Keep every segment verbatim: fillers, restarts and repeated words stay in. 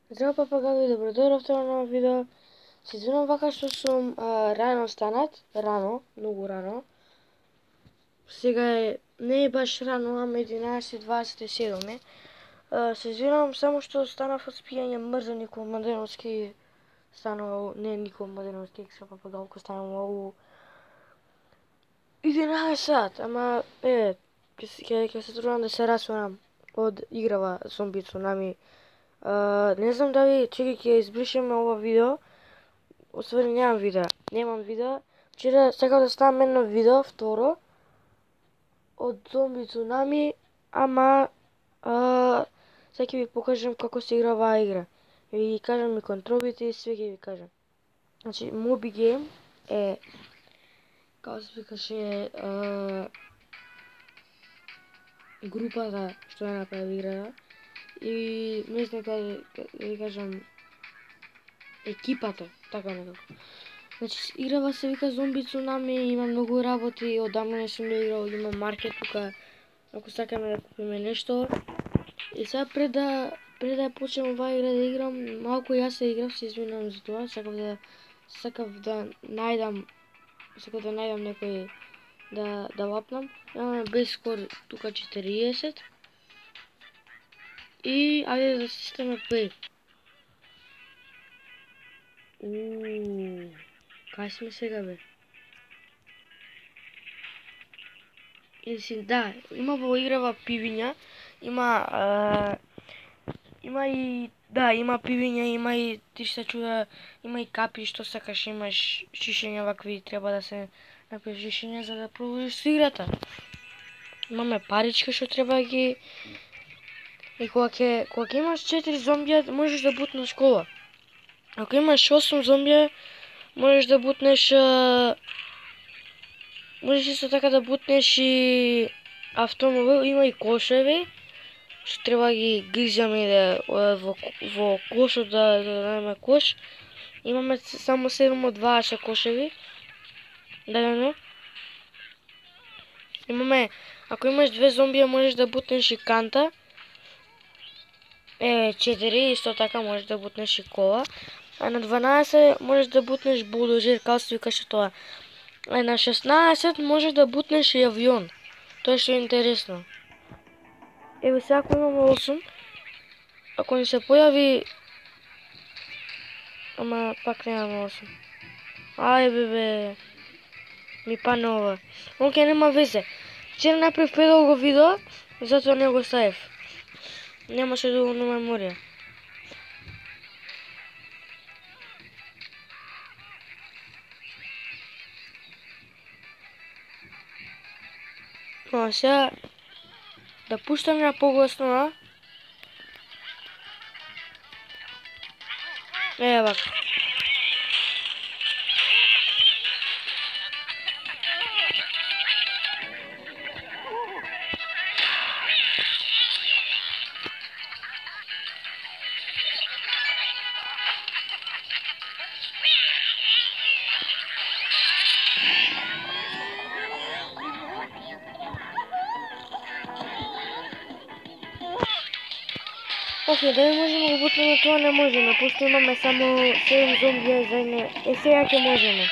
Здраво папагави, добродојавте на ново видео. Се извинувам вака што сум а, рано станат, рано, многу рано. Сега е, не е баш рано, ама единаесет дваесет и седум е. А, се извинувам само што станав од спијање, мрза Никола Младеновски станува, не Никола Младеновски, екстра папагалко станува у единаесет сат, ама е, ќе ќе се трудам да се расварам од играва Зомби Цунами. Uh, не знам дали чеки ќе избришеме ова видео. Освари немам видео. Немам видео. Вчера сакав да ставам едно видео, второ, од Зомби Цунами, ама uh, сега ќе ви покажам како се игра оваа игра. И ви кажам и контролите и све ќе ви кажам. Значи, Моби Гейм е, како се викаше, uh, групата што ја направи играта. И не знам да ви кажам екипата, така некако. Значи играва се вика Зомби Цунами, има многу работи, одамна не сум ја играл, има маркет тука, ако сакаме да купиме нешто. И сега пред да пред да почнем оваа игра да играм, малку јас се играв, се извинувам за тоа, сакав да сакав да најдам сакав да најдам некој да да лапнам. Имаме без скор тука четириесет. И ајде да системе плей. Ууу, кај сме сега бе? Или си, да, има во играва пивиња, има а, има и да, има пивиња, има и ти што чуда, има и капи што сакаш, имаш шишења вакви, треба да се напиеш шишења за да продолжиш со играта. Имаме парички што треба да ги. И кога ќе кога ќе имаш четири зомбија, можеш да бутнеш кола. Ако имаш осум зомбија, можеш да бутнеш а... можеш исто така да бутнеш и автомобил, има и кошеви, што треба ги гризаме да во во кошот да да најдеме кош. Имаме само седум од дваесет кошеви. Да, да, да. Имаме, ако имаш две зомбија, можеш да бутнеш и канта. Е, четири, исто така можеш да бутнеш и кола. А на дванаесет можеш да бутнеш булдозер, како се викаше тоа. А на шеснаесет можеш да бутнеш и авион. Тоа што е интересно. Еве сега ако имаме осум, ако ни се појави... Ама пак немаме осум. Ај бе бе. Ми пане ова. Оке, нема везе. Вчера направив предолго видео, затоа не го ставив. Немаше доволно меморија. Но сега да пуштам на погласно, а? Е, вака. Оке, дали можеме да го бутнеме тоа, не можеме, пошто имаме само седум зомбија за не. Е, сега ќе можеме.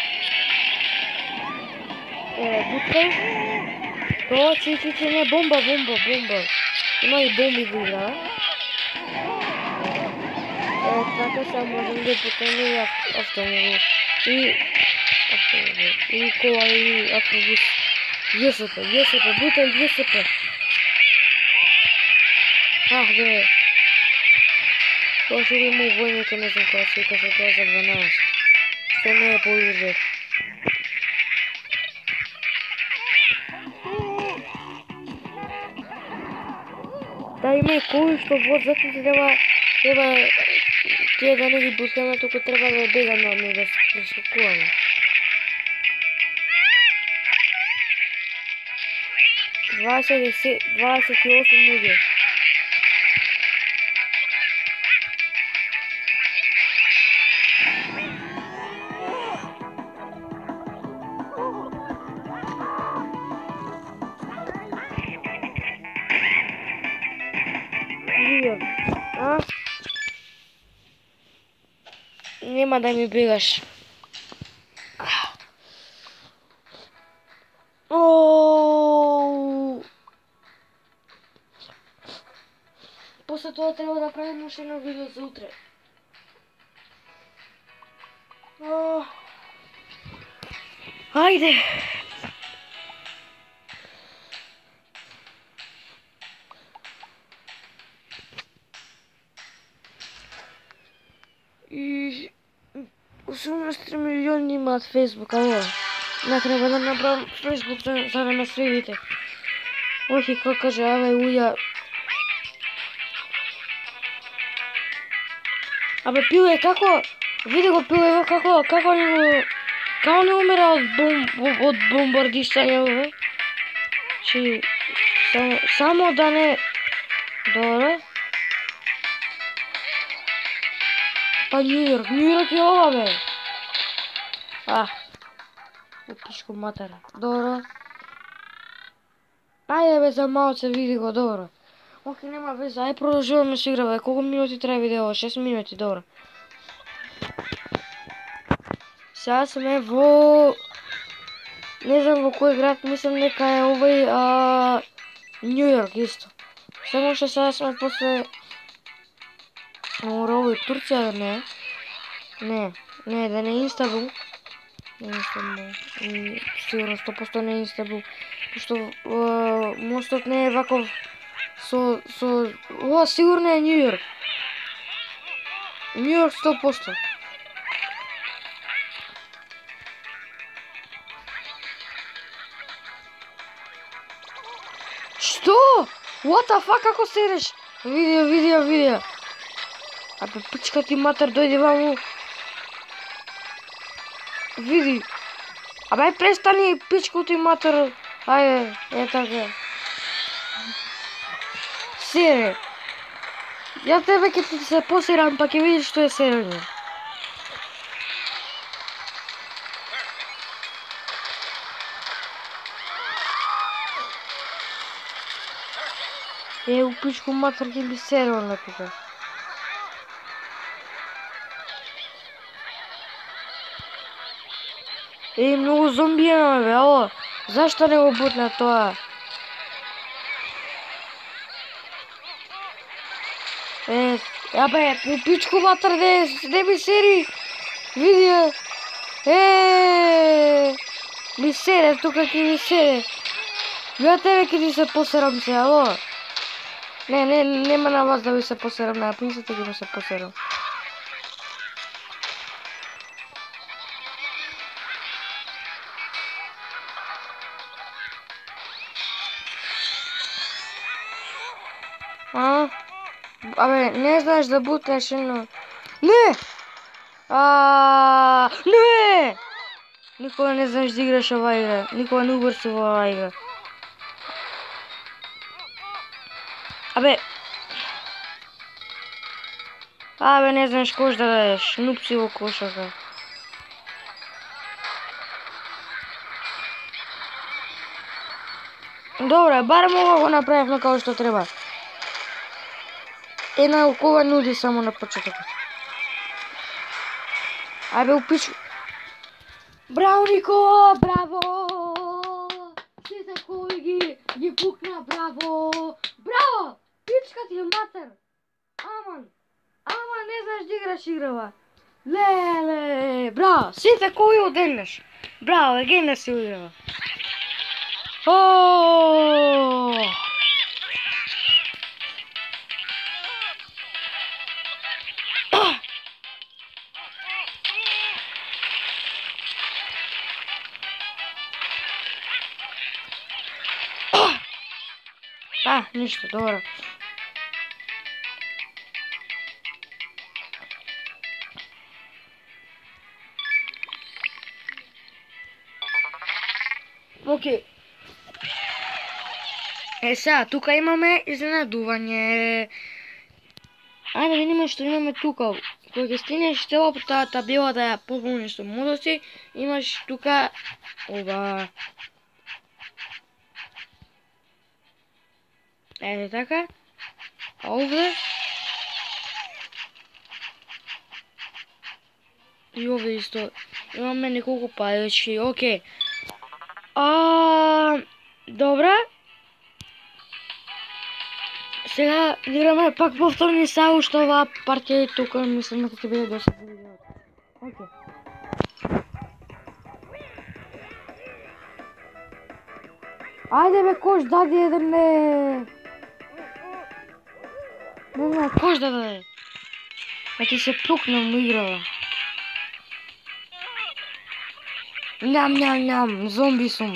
Е, буткај. Тоа, чи, чи, чи, не, бомба, бомба, бомба. Има и бомби во игра. Е, така сега можеме да бутнеме и автомобил. И автомобил. И кола, и автобус. ЈСП, ЈСП, бутај ЈСП. Ах бе. Тоа што има у војните, не знам кога се викаше тоа за дванаесет. Што не е полужер. Да, има и коли што возат, треба треба тие да не ги бускаме, туку треба да бегаме од нив, да се прескокуваме. дваесет и осум луѓе. А? нема да ми бегаш. Ооо. После тоа треба да правим уште едно видео за утре. Ооо. Ајде. И осумнаесет милиони имаат Фейсбук, ало. Не треба да направам Фейсбук за, за да ме следите. Охи, како каже, аве уја. Абе, Пиле, како? Види го Пиле, како, како не го... Како не умира од, бом, од бомбардисање, бе? Чи... Само, само да не... Добре. Па Нью-Йорк, Нью-Йорк е ова, бе. А. Упишко матер. Добро. Ајде, бе, за малце види го, добро. Оке, нема веза, ај продолжуваме се игра, бе. Колку минути треба видео? шест минути, добро. Сега сме во... Не знам во кој град, мислам дека е овој... А... Нью-Йорк, исто. Само што сега сме после... Мора овој Турција, не? Не, не, да не е Инстабул. Не е Инстабул. Сигурно сто проценти не е Инстабул. Пошто мостот не е ваков... Со... со... Ова сигурно е Нью-Йорк. Нью-Йорк сто проценти. Што? What the fuck, како седеш? Видео, видео, видео. Абе, пичка ти матер, дојди ваму. Види. Абе, престани, пичка ти матер. Ајде, е така. Сере. Ја тебе ќе ти се посерам, па ќе видиш што е серење. Е, у пичку матер ќе би серео на тука. Е, многу зомбија, бе, ало. Зашто не го бутна тоа? Е, абе, у пичку матер, не, не ми сери. Види, е, ми сере, тука ќе ми сере. Ја тебе ќе ти се посерам се, ало. Не, не, нема на вас да ви се посерам, на писате ќе ми се посерам. А? Абе, не знаеш да бутнеш едно... Не! А, не! Никога не знаеш да играш ова игра. Никога не убрси во ова игра. Абе... Абе, не знаеш кош да дадеш. Нуп си во кошака. Добре, барем ова го направивме како што треба. Една окова нуди само на почетокот. Ајбе, упичу. Браво, Никола, браво! Сите кои ги, ги пукна, браво! Браво! Пичка ти е матер! Аман! Аман, не знаеш да играш играва. Леле! Браво! Сите кои оденеш. Браво, егена си играва. Ооо! А, ништо, добро. Океј. Е, сега, тука имаме изненадување. Ајде да видиме што имаме тука. Кога ќе стигнеш целата табела да ја пополниш со модуси, имаш тука ова. Ете така. А овде И овде исто. Имаме неколку пајачки, окей. А, добра. Сега играме пак повторни сау, што оваа партија и тука мислам дека ќе биде доста видео. Окей. Ајде бе, кош дади еден не. Не знам, кош да даде. Да ти се пукнам у играва. Ням, ням, ням, зомби сум.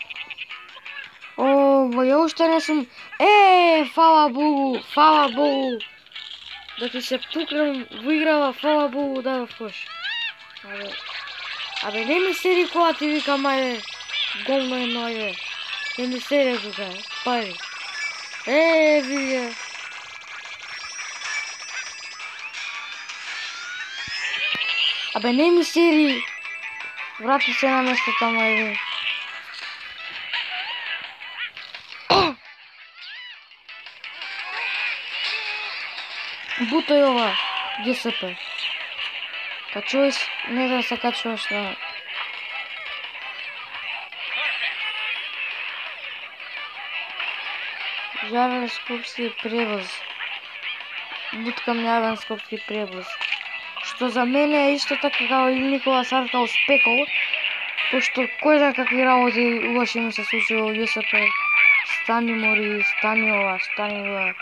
О, ја уште не сум. Е, фала Богу, фала Богу. Да ти се пукнам у играва, фала Богу, да кош. Абе, абе не ми сери кога ти викам, ајде. Голно едно, ајде. Не ми сере тука, пари. Е, виде. Абе не ми сери. Врати се на место тамо, ајде. Бутај ова, Г С П. Качуваш, не да се качуваш на... Јавен скопски превоз. Буткам јавен скопски превоз. Што за мене е исто така како и Никола Сарка успекол, пошто кој знае какви работи лоши ми се случува во Г С П. Стани мори, стани ова, стани ова.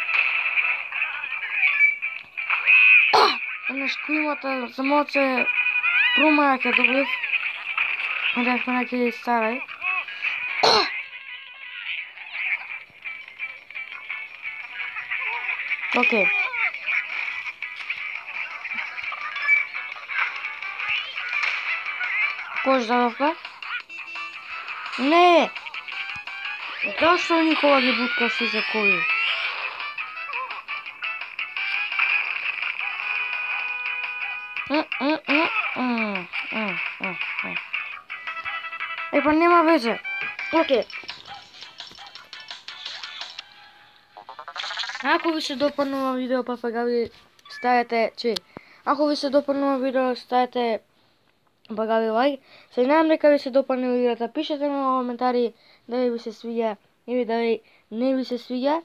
Еднаш климата само се промаја ке доблев. Одевме на ке Старај. Окей. Кош дадовка? Не! Зашто Никола ги буткаш сите коли? Е, па нема везе. Окей. Ако ви се допаднува видео, папагави, ставете, че, ако ви се допаднува видео, ставете папагави лайк. Се надам дека ви се допадне играта. Пишете ми во коментари дали ви се свиѓа или дали не ви се свиѓа.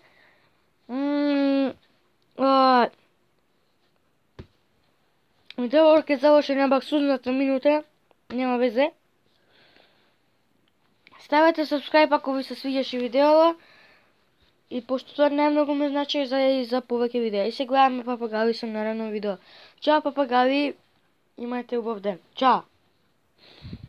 Видео ке заврши на баксузната минута, нема везе. Ставете subscribe ако ви се свиѓаше видеото. И пошто тоа најмногу ме значи за и за повеќе видеа. И се гледаме папагави со наредно видео. Чао папагави, имајте убав ден. Чао.